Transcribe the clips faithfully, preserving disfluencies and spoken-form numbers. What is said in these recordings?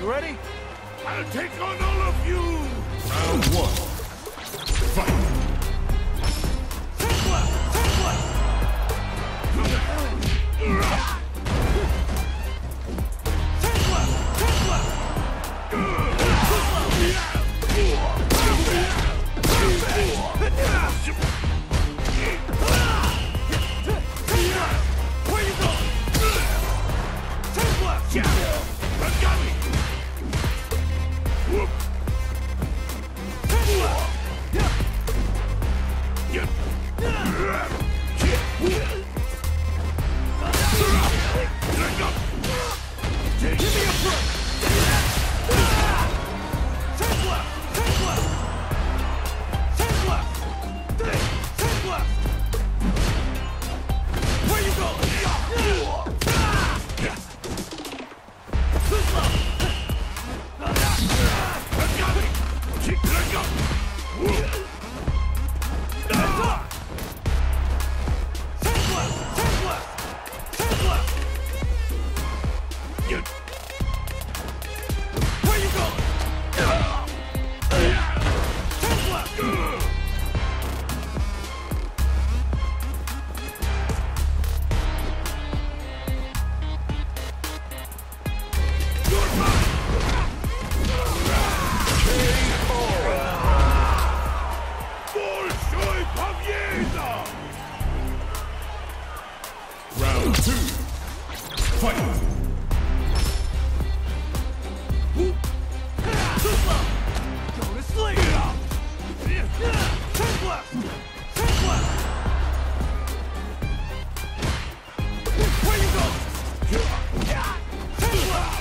You ready? I'll take on all of you! Round one. Fight! Take left! Take left! Take left! Take left! Where you going? Take left! I got me! Whoop! Take left! Yeah. Give me a break! Take left! Take left! Take left! Take left! Where you going? Too slow! I got me! Let go! Whoop! Take left! Take left! Take left! Yeah. Where you going? Take left! Большой победа! Round two. Fight! Too slow! Go to sleep! Take left! Take left! Where you going? Take left!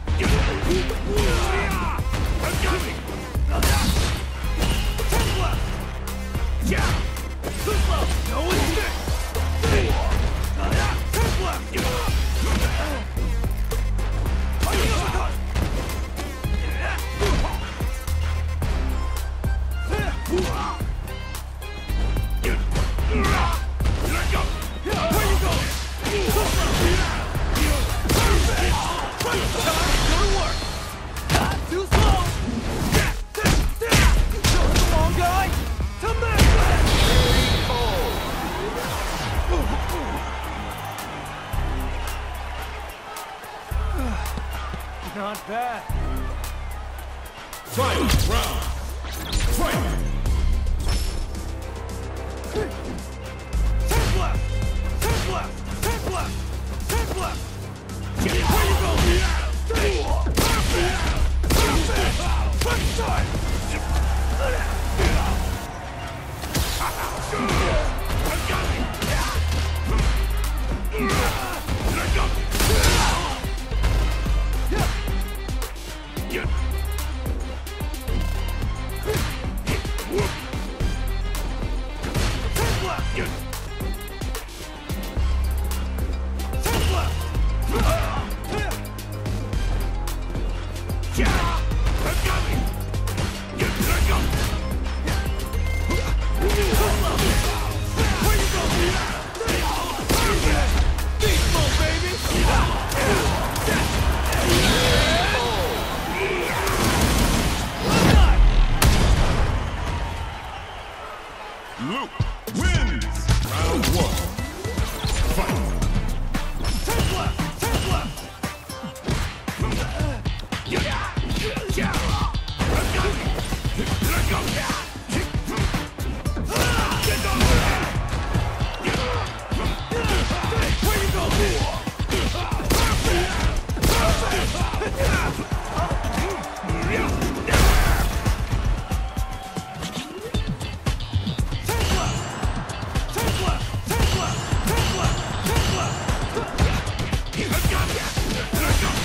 I got me! Take left! Too slow! No escape! Take left! Let go! Where you going? Time to work! Not too slow! Come on, guy! To Memphis! Not bad. Final round. Fight! Take left! Take left! Take left! Take left! Where you going? Quick start! I got me! Let go! Yeah. Whoop! Take left! Yeah. Take left! Yeah. I got me! Yeah. Let go! Where you going? Beast mode, baby! Luke wins! Round one. Fight! Take left! Take left! Yeah. Yeah. I got me! Let go! Get on there! Where you going? Take left! Take left! Take left! Take left! Take left! I got me! Let go!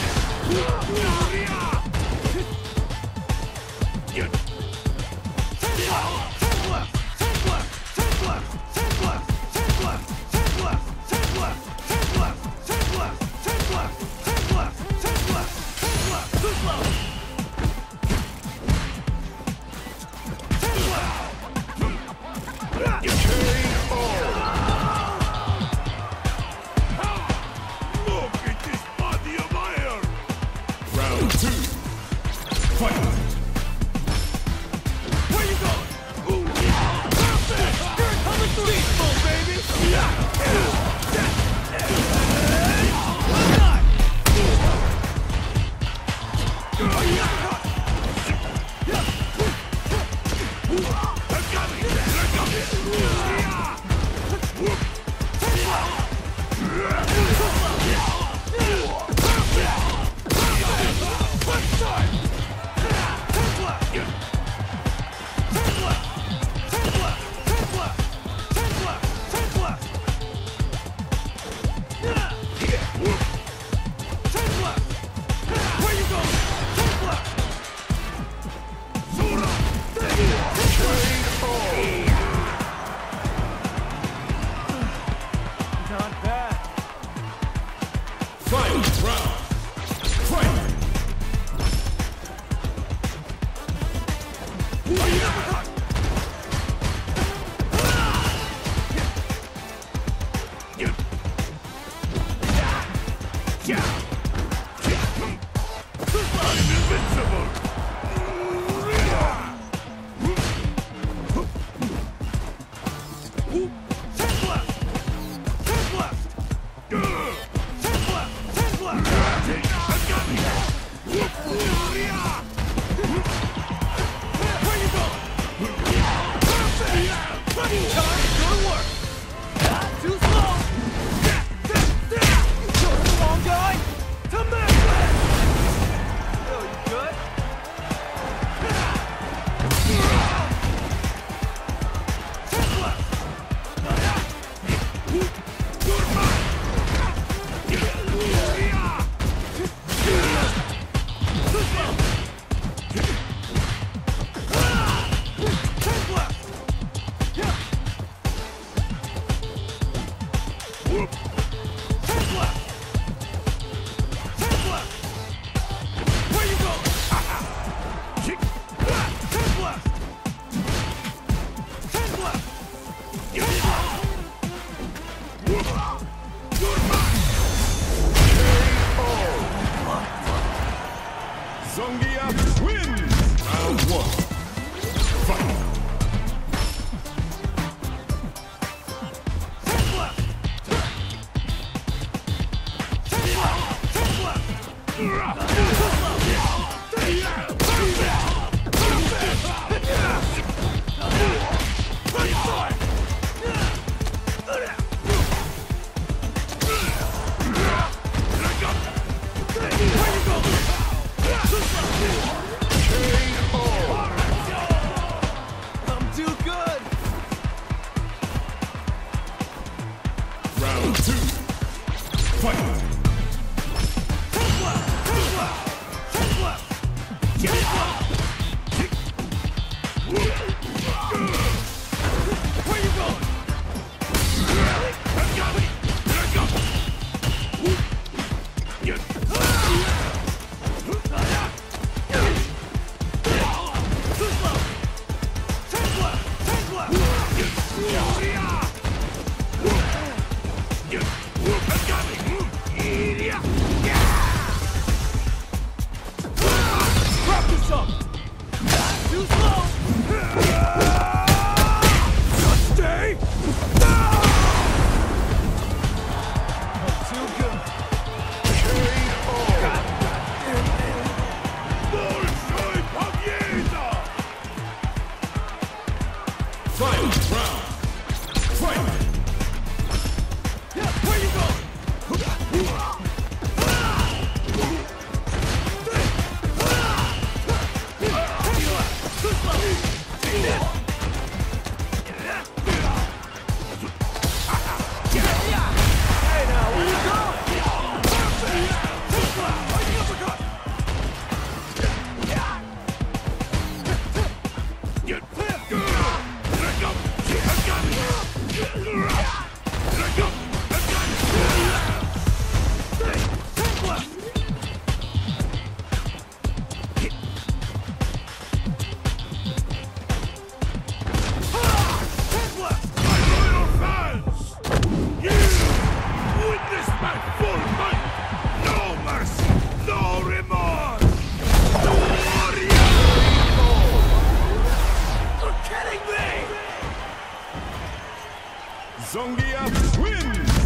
Yeah. Take left! Take left! Take left! Take left! Take left! Take left! Take left! Take left! Take left! Take left! Take left! Take left! Take left! Take left! Too slow! Take left! K O! Look at this body of iron! Round Fight! Where you going? Ooh, yeah. Perfect! You're coming through! Peaceful, baby! Yeah! One time! ZANGIEF wins! Round one. Fight! I'm too good! Round two. Fight! Where you going? ZANGIEF wins!